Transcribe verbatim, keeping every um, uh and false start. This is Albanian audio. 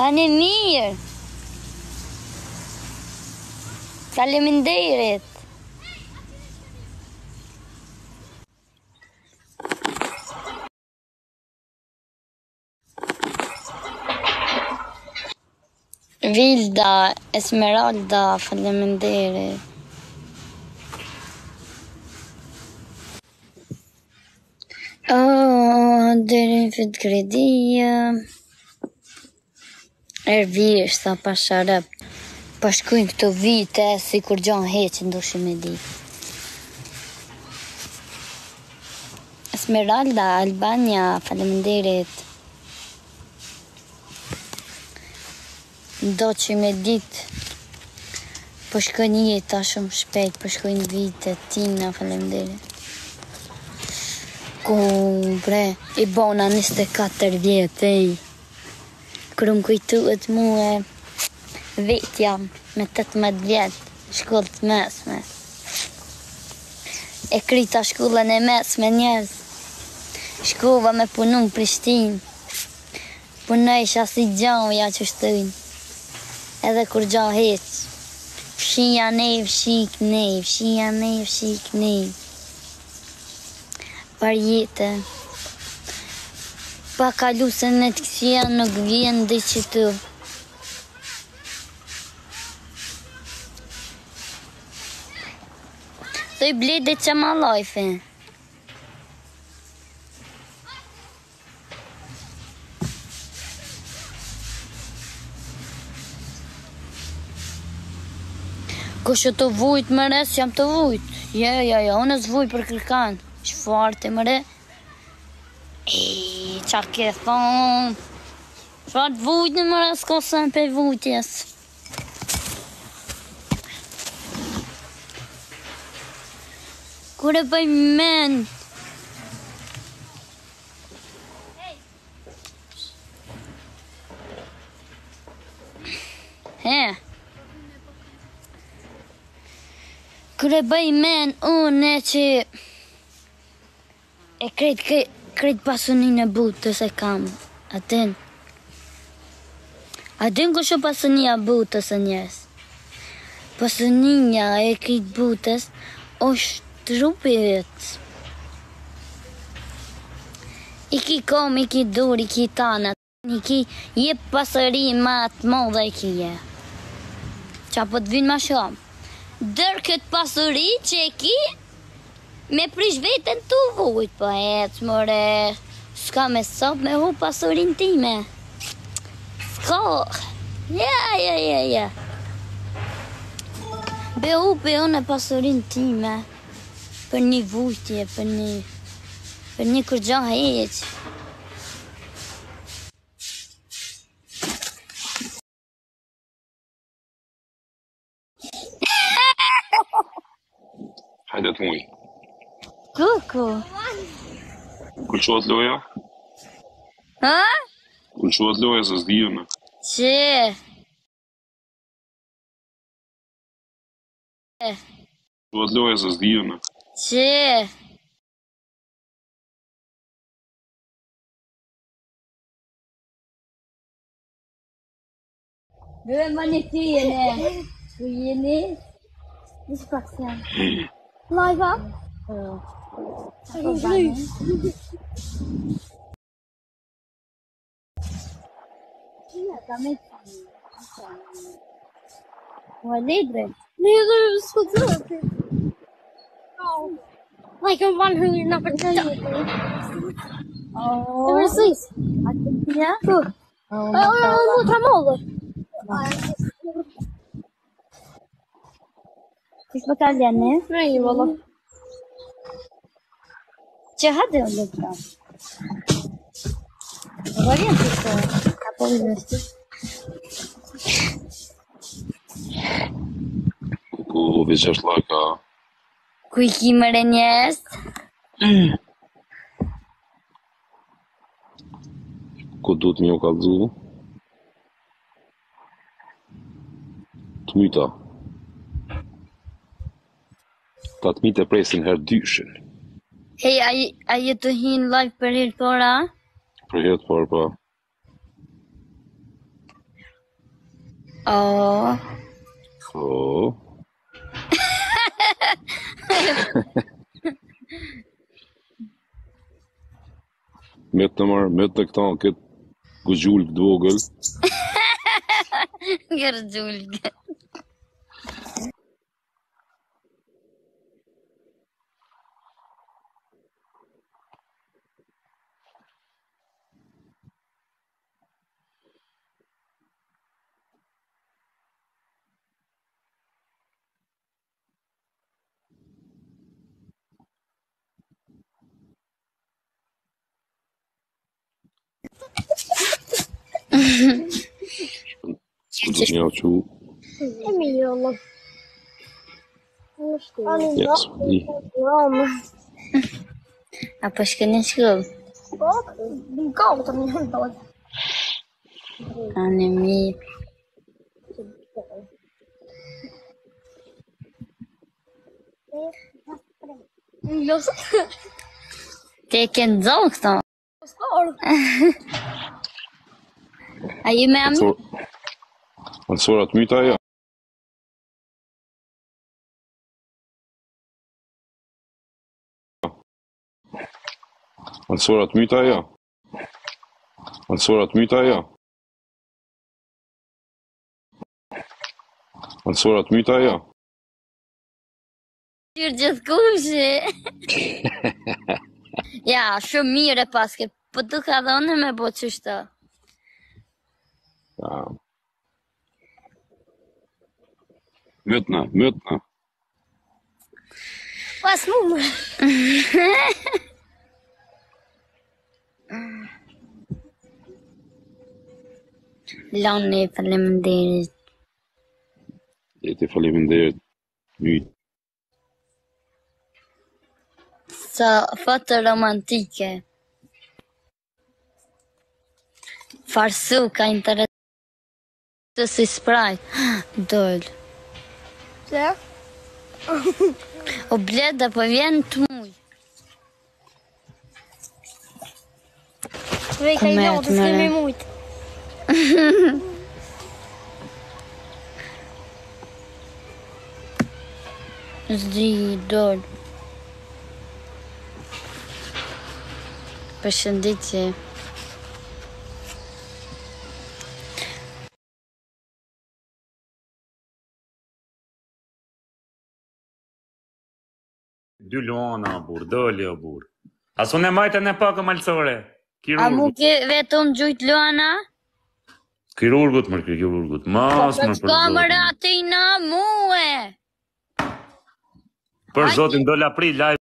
Ani mirë. Faleminderit. Vilda, Esmeralda, faleminderit. Oh, deri në fit kredia. Ervish, sa pa sharep. Pa shkujnë këto vite, si kur gjanë heqë, ndoshim me di. Esmeralda, Albania, faleminderit. Do që me dit, po shkojnë jeta shumë shpejt, po shkojnë vite, Tina, faleminderit. Ku, bre, i bona njëzet e katër vjetë, ej. Kërë më kujtuet mu e vetja me tetëmbëdhjetë vjetë, shkollë të mesme. E krita shkollën e mesme njerëz. Shkova me punu në Prishtinë. Punojsha si gjaja që shtojnë. Edhe kur gja heq. Fshia nej, fshik nej, fshia nej, fshik nej. Par jetë. Pa kalu se në të kësia nuk vjen dhe që të. Të i blede që ma lajfe. Kështë të vujt më re, jam të vujt. Ja, ja, ja, unë zvuj për kërkan. Shfarë të më re. Eee, qa ke thonë? Shfarë të vujt në më re, s'ko sën për vujtjes. Kure bëj men. He. Kure bëj men une që e krejt, krejt, krejt pasunin e butës e kam. Aten. Aten kështë pasunia butës e njerës. Pasunia e krejt butës është trupi vetë. I ki kom, i ki dur, i ki tanët. I ki jep pasëri ma të modhe i ki je. Qa po të vinë ma shumë. Dërë këtë pasuri që e ki, me prish vetën të vujt, po ec, more, s'ka me sop me hu pasurin time. S'ka, ja, ja, ja, ja. Be hu pe unë e pasurin time, për një vujtje, për një, për një kur gja heq. Hajde të muj. Kuku. Kulqohet loja? Ha? Kulqohet loja se s'dijune. Që? Kulqohet loja se s'dijune. Që? Dhe më një ty jene. Ku jeni? Nisë pak se janë. Live up? Sa një vry. Qia, ka me të një. Ua lidre? Nee, dat is goed terug. Oh. Like een one who you're not going to tell you. Oh. Precies. Ja? Goed. Oh, Oh, we moeten hem houden. Kish më ka lene? Nee, wallah. Që hade o lukta? Varjen të të ka po i vështi. Ku veç është laka. Ku i ki më renjes? Ku du të mjë u kalëzu? Të myta. Ta të myte presin her dyshin. Hej, a, a je të hinë live për hirë tora? Për jetë por, pa. O, Po. Me të marrë, me të këta këtë gëgjull këtë vogël. gërgjulg. Së du të një që... E mirë, Allah. Në shkëllë. Ja, së di. Ramë. Apo shkeni shkull? Po, në kauë të një në dojë. Anë mirë. Lësë. Te ke nëzohë këto? A ju me ami? Anësorat myta ja. Anësorat myta ja. Anësorat myta ja. Anësorat myta ja. Qyrë gjithë kushi. Ja, shumë mire paske, po du ka dhe unë me bo qështë. Ja. Mytna, mytna. Pas mu më. Loni, faleminderit. Jeti faleminderit. Myt. Sa foto romantike. Farsu ka interes të si Sprite. Dol. Se? O bleda, po vjen të muj. Vej ka i Merë, lotë, s'ke me merë. mujtë. Zdi, dol. Përshëndetje. Dy luana, bur, doli o bur. Asu ne majtën e pakë malcore. A mu Kirurgut. ke vetëm gjujt luana? Kirurgut, mërë kirurgut. Mas, Po mërë për kamëra zotin. aty në muë. Për zotin, do la pri, laj